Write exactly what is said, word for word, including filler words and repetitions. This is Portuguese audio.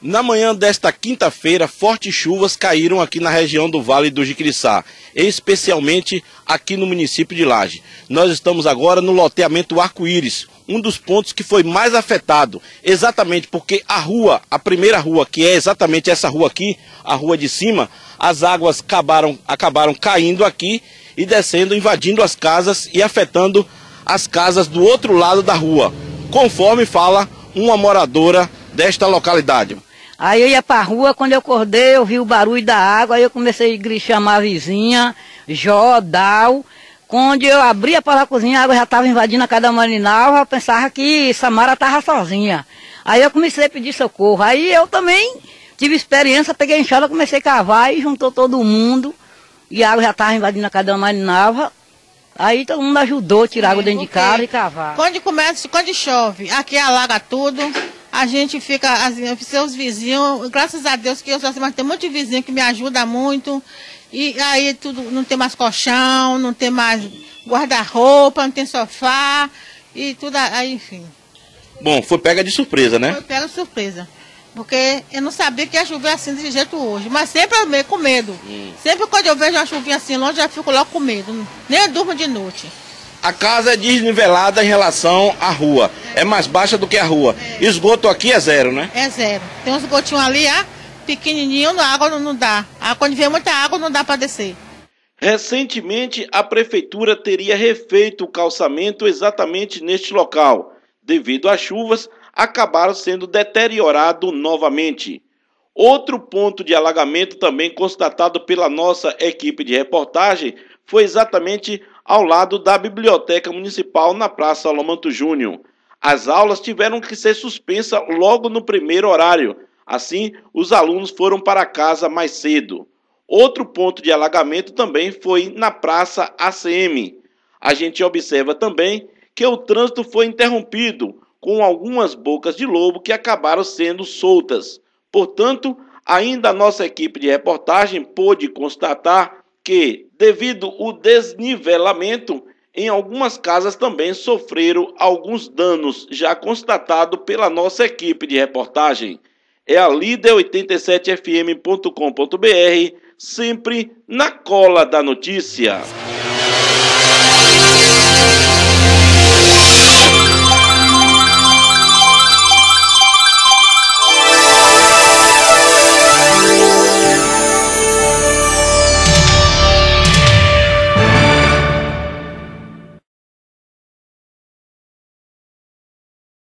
Na manhã desta quinta-feira, fortes chuvas caíram aqui na região do Vale do Jiquiriçá, especialmente aqui no município de Laje. Nós estamos agora no loteamento Arco-Íris, um dos pontos que foi mais afetado, exatamente porque a rua, a primeira rua, que é exatamente essa rua aqui, a rua de cima, as águas acabaram, acabaram caindo aqui e descendo, invadindo as casas e afetando as casas do outro lado da rua, conforme fala uma moradora desta localidade. Aí eu ia pra rua, quando eu acordei, eu vi o barulho da água, aí eu comecei a chamar a vizinha, Jó, Dal. Quando eu abria para a cozinha, a água já estava invadindo a casa da Marinalva, eu pensava que Samara estava sozinha. Aí eu comecei a pedir socorro. Aí eu também tive experiência, peguei a enxada, comecei a cavar e juntou todo mundo. E a água já estava invadindo a casa da Marinalva. Aí todo mundo ajudou a tirar água dentro de casa e cavar. Quando começa, quando chove, aqui alaga tudo. A gente fica, assim, seus vizinhos, graças a Deus que eu sou assim, mas tem muito vizinho que me ajuda muito. E aí tudo, não tem mais colchão, não tem mais guarda-roupa, não tem sofá e tudo aí, enfim. Bom, foi pega de surpresa, né? Foi pega de surpresa. Porque eu não sabia que ia chover assim desse jeito hoje. Mas sempre eu com medo. Hum. Sempre quando eu vejo uma chuvinha assim longe, eu já fico logo com medo. Nem eu durmo de noite. A casa é desnivelada em relação à rua. É mais baixa do que a rua. É. Esgoto aqui é zero, né? É zero. Tem uns gotinhos ali, ah, pequenininho, a água não, não dá. Ah, quando vem muita água, não dá para descer. Recentemente, a prefeitura teria refeito o calçamento exatamente neste local. Devido às chuvas, acabaram sendo deteriorados novamente. Outro ponto de alagamento também constatado pela nossa equipe de reportagem foi exatamente ao lado da Biblioteca Municipal na Praça Alomanto Júnior. As aulas tiveram que ser suspensas logo no primeiro horário. Assim, os alunos foram para casa mais cedo. Outro ponto de alagamento também foi na Praça A C M. A gente observa também que o trânsito foi interrompido com algumas bocas de lobo que acabaram sendo soltas. Portanto, ainda a nossa equipe de reportagem pôde constatar que, devido ao desnivelamento, em algumas casas também sofreram alguns danos, já constatado pela nossa equipe de reportagem. É a líder oitenta e sete F M ponto com ponto br, sempre na cola da notícia.